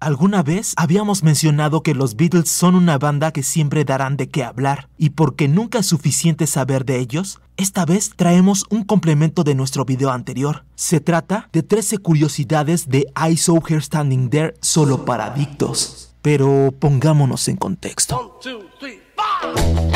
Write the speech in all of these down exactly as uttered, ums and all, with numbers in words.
Alguna vez habíamos mencionado que los Beatles son una banda que siempre darán de qué hablar, y porque nunca es suficiente saber de ellos, esta vez traemos un complemento de nuestro video anterior. Se trata de trece curiosidades de I Saw Her Standing There solo para adictos. Pero pongámonos en contexto. One, two, three, five.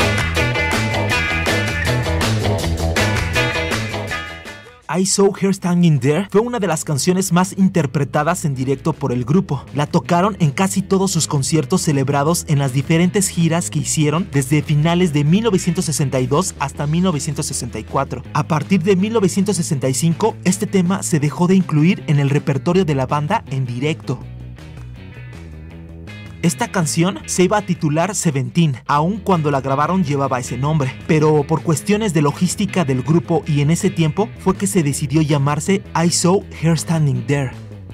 I Saw Her Standing There fue una de las canciones más interpretadas en directo por el grupo. La tocaron en casi todos sus conciertos celebrados en las diferentes giras que hicieron desde finales de mil novecientos sesenta y dos hasta mil novecientos sesenta y cuatro. A partir de mil novecientos sesenta y cinco, este tema se dejó de incluir en el repertorio de la banda en directo. Esta canción se iba a titular Seventeen, aun cuando la grabaron llevaba ese nombre, pero por cuestiones de logística del grupo y en ese tiempo fue que se decidió llamarse I Saw Her Standing There.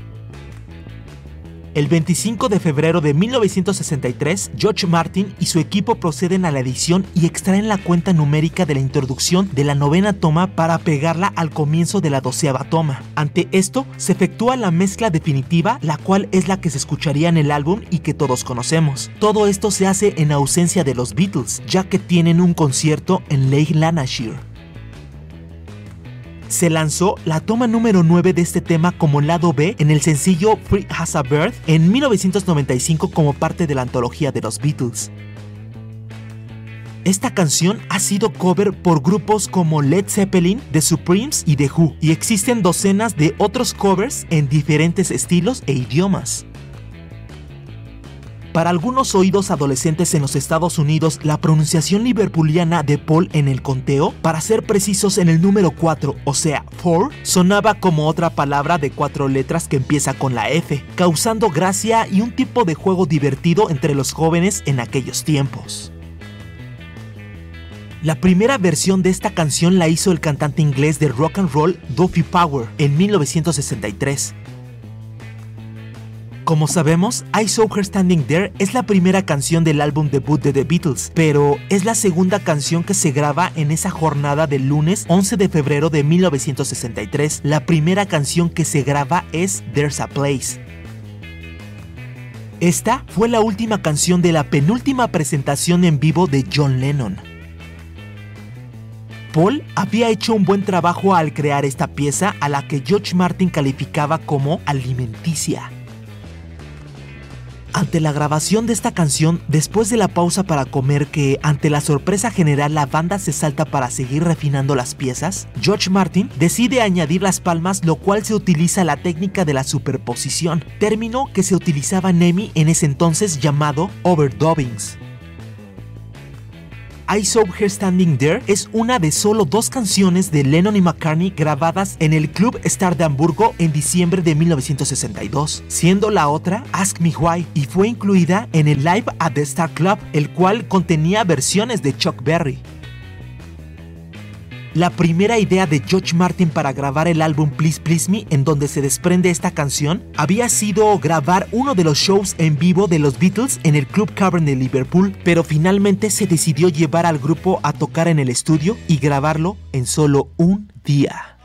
El veinticinco de febrero de mil novecientos sesenta y tres, George Martin y su equipo proceden a la edición y extraen la cuenta numérica de la introducción de la novena toma para pegarla al comienzo de la doceava toma. Ante esto, se efectúa la mezcla definitiva, la cual es la que se escucharía en el álbum y que todos conocemos. Todo esto se hace en ausencia de los Beatles, ya que tienen un concierto en Lake Lanarkshire. Se lanzó la toma número nueve de este tema como lado B en el sencillo Free as a Bird en mil novecientos noventa y cinco como parte de la antología de los Beatles. Esta canción ha sido cover por grupos como Led Zeppelin, The Supremes y The Who, y existen docenas de otros covers en diferentes estilos e idiomas. Para algunos oídos adolescentes en los Estados Unidos, la pronunciación liverpooliana de Paul en el conteo, para ser precisos en el número cuatro, o sea, four, sonaba como otra palabra de cuatro letras que empieza con la F, causando gracia y un tipo de juego divertido entre los jóvenes en aquellos tiempos. La primera versión de esta canción la hizo el cantante inglés de rock and roll Duffy Power en mil novecientos sesenta y tres. Como sabemos, I Saw Her Standing There es la primera canción del álbum debut de The Beatles, pero es la segunda canción que se graba en esa jornada del lunes once de febrero de mil novecientos sesenta y tres. La primera canción que se graba es There's a Place. Esta fue la última canción de la penúltima presentación en vivo de John Lennon. Paul había hecho un buen trabajo al crear esta pieza, a la que George Martin calificaba como alimenticia. Ante la grabación de esta canción, después de la pausa para comer que, ante la sorpresa general, la banda se salta para seguir refinando las piezas, George Martin decide añadir las palmas, lo cual se utiliza la técnica de la superposición, término que se utilizaba en EMI en ese entonces llamado overdubbings. I Saw Her Standing There es una de solo dos canciones de Lennon y McCartney grabadas en el Club Star de Hamburgo en diciembre de mil novecientos sesenta y dos, siendo la otra Ask Me Why, y fue incluida en el Live at the Star Club, el cual contenía versiones de Chuck Berry. La primera idea de George Martin para grabar el álbum Please Please Me, en donde se desprende esta canción, había sido grabar uno de los shows en vivo de los Beatles en el Club Cavern de Liverpool, pero finalmente se decidió llevar al grupo a tocar en el estudio y grabarlo en solo un día.